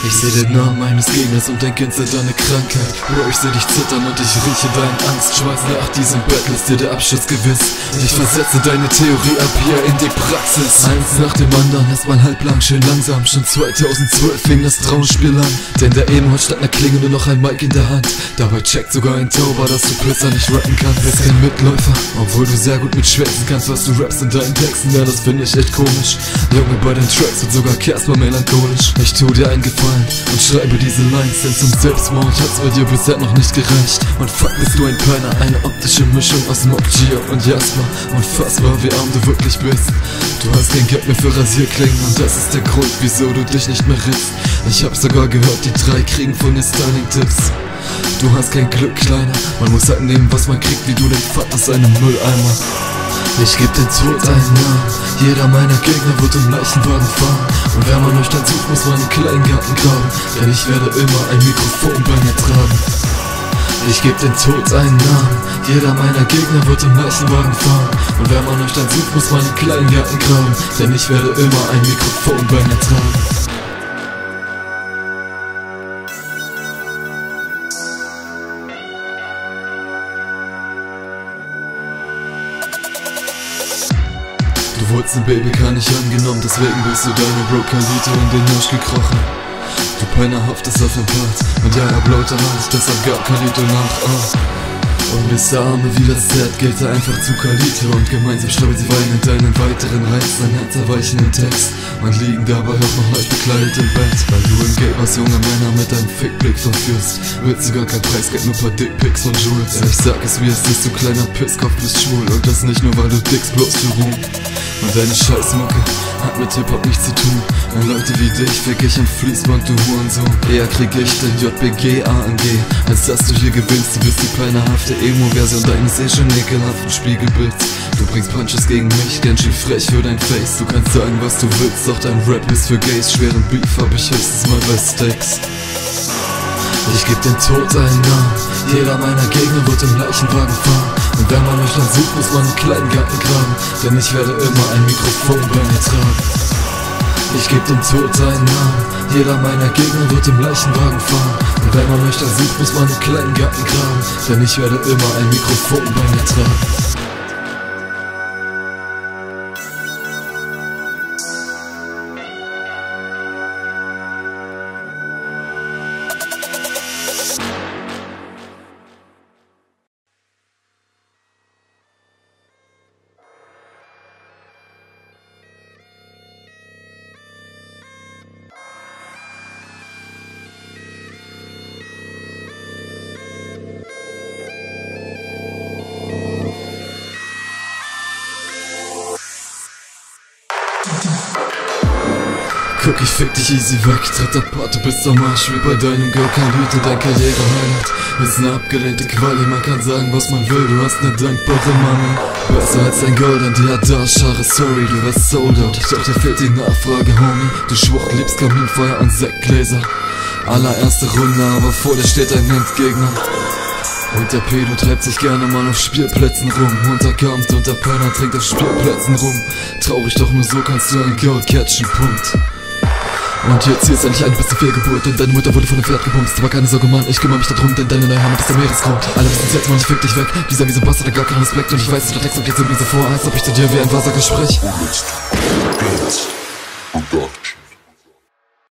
Ich seh den Namen meines Gegners und denk instant an eine Krankheit. Bro, ich seh dich zittern und ich rieche deinen Angstschweiß. Nach diesem Battle ist dir der Abschluss gewiss. Ich versetze deine Theorie ab hier in die Praxis. Eins nach dem anderen, erstmal halblang, schön langsam. Schon 2012 fing das Traumspiel an. Denn der Emo hat statt einer Klinge nur noch ein Mic in der Hand. Dabei checkt sogar ein Tauber, dass du Pisser nicht rappen kannst. Bist kein Mitläufer, obwohl du sehr gut mitschwätzen kannst, was du rappst in deinen Texten. Ja, das finde ich echt komisch. Junge, bei den Tracks wird sogar Casper melancholisch. Ich tu dir einen Gefallen und schreibe diese Lines, denn zum Selbstmord hat's bei dir bisher noch nicht gereicht. Und fuck, bist du ein Penner, eine optische Mischung aus Mock, Gio und Jasper. Unfassbar, wie arm du wirklich bist. Du hast kein Geld mehr für Rasierklingen und das ist der Grund, wieso du dich nicht mehr ritzt. Ich hab sogar gehört, die 3 kriegen von dir Styling-Tipps. Du hast kein Glück, Kleiner, man muss halt nehmen, was man kriegt, wie du den Vater aus einem Mülleimer. Ich geb den Tod einen Namen, jeder meiner Gegner wird im Leichenwagen fahren. Und wenn man euch dann sucht, muss man einen kleinen Garten graben, denn ich werde immer ein Mikrofon bei mir tragen. Ich geb den Tod einen Namen, jeder meiner Gegner wird im Leichenwagen fahren. Und wenn man euch dann sucht, muss man einen kleinen Garten graben, denn ich werde immer ein Mikrofon bei mir tragen. Du wolltest ein Baby, gar nicht angenommen, deswegen bist du deine Bro-Kalito in den Arsch gekrochen. Du Pennerhaftest auf dem Part und ja, hab lauter Hand, deshalb gab Kalito nach. Und bis der Arme wie das Zert geht er einfach zu Kalito und gemeinsam streuen sie Wein in deinen weiteren Reiz, dein herzerweichenden Text und liegen dabei auch noch leicht bekleidet im Bett. Weil du im Game aus junge Männer mit deinem Fickblick verführst, willst du gar kein Preisgeld, nur paar Dickpics von Jules. Ja, ich sag es wie es ist, du kleiner Pisskopf bist schwul und das nicht nur, weil du dickst, bloß für Ruhm. Und deine Scheißmucke hat mit Hip-Hop nichts zu tun. Und Leute wie dich fick ich am Fließband, du Hurensohn. Eher krieg ich den JBG AMG, als dass du hier gewinnst. Du bist die pennerhafte Emo-Version deines schon ekelhaften Spiegelbilds. Du bringst Punches gegen mich, ganz schön frech für dein Face. Du kannst sagen, was du willst, doch dein Rap ist für Gays. Schweren Beef hab ich höchstens mal bei Steaks. Ich geb den Tod einen Namen, jeder meiner Gegner wird im Leichenwagen fahren. Und wenn man mich dann sucht, muss man einen kleinen Garten graben, denn ich werde immer ein Mikrofon bei mir tragen. Ich geb dem Tod einen Namen, jeder meiner Gegner wird im Leichenwagen fahren. Und wenn man mich dann sucht, muss man einen kleinen Garten graben, denn ich werde immer ein Mikrofon bei mir tragen. Guck, ich fick dich easy weg, dritter Part, du bist am Arsch wie bei deinem Girl, kein Lied und dein Karriere-Highlight. Ist ne abgelehnte Quali, man kann sagen, was man will, du hast ne dankbare Mama. Besser als dein Gold und die hat da, schare sorry, du warst sold out. Doch dir fehlt die Nachfrage, Homie, du Schwucht liebst Kaminfeuer und Sektgläser. Allererste Runde, aber vor dir steht ein Endgegner. Und der Pedo treibt sich gerne mal auf Spielplätzen rum. Unterkampft und der Penner trinkt auf Spielplätzen rum. Traurig, doch nur so kannst du ein Gold catchen, Punkt. Und jetzt hier ist endlich eine beste Fehlgeburt und deine Mutter wurde von dem Pferd gebumst. Aber keine Sorge, Mann, ich kümmere mich darum, denn deine neue Heimat ist der Meeresgrund. Alle wissen jetzt, Mann, ich fick dich weg. Dieser wie so ein Bastard hat gar keinen Respekt und ich weiß, du text und jetzt mir so vor, als ob ich zu dir wie ein Wahrsager sprech.